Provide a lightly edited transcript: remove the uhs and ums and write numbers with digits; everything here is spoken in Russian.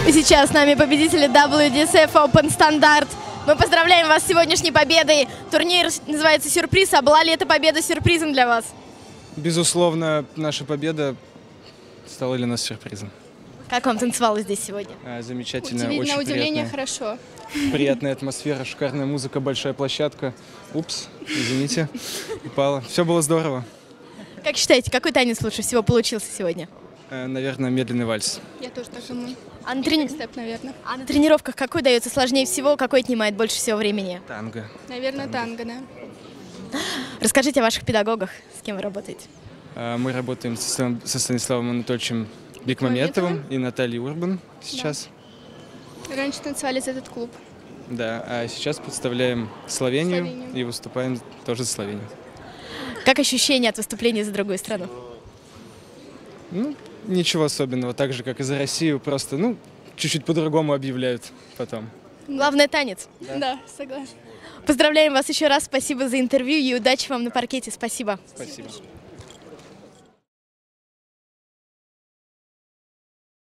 И сейчас с нами победители WDSF Open Standard. Мы поздравляем вас с сегодняшней победой. Турнир называется «Сюрприз». А была ли эта победа сюрпризом для вас? Безусловно, наша победа стала для нас сюрпризом. Как вам танцевалось здесь сегодня? Замечательно, Удивительно, очень на удивление приятная, хорошо. приятная атмосфера, шикарная музыка, большая площадка. Упс, извините, упала. Все было здорово. Как считаете, какой танец лучше всего получился сегодня? Наверное, медленный вальс. Я тоже так думаю. А Степ, наверное. на тренировках какой дается сложнее всего, какой отнимает больше всего времени? Танго. Наверное, танго, да. Расскажите о ваших педагогах, с кем вы работаете. Мы работаем со Станиславом Анатольевичем Бекмаметовым и Натальей Урбан сейчас. Раньше танцевали за этот клуб. Да, а сейчас представляем Словению и выступаем тоже за Словению. Как ощущения от выступления за другую страну? Ну, ничего особенного, так же, как и за Россию, просто, чуть-чуть по-другому объявляют потом. Главное — танец. Да, согласна. Поздравляем вас еще раз, спасибо за интервью и удачи вам на паркете. Спасибо. Спасибо.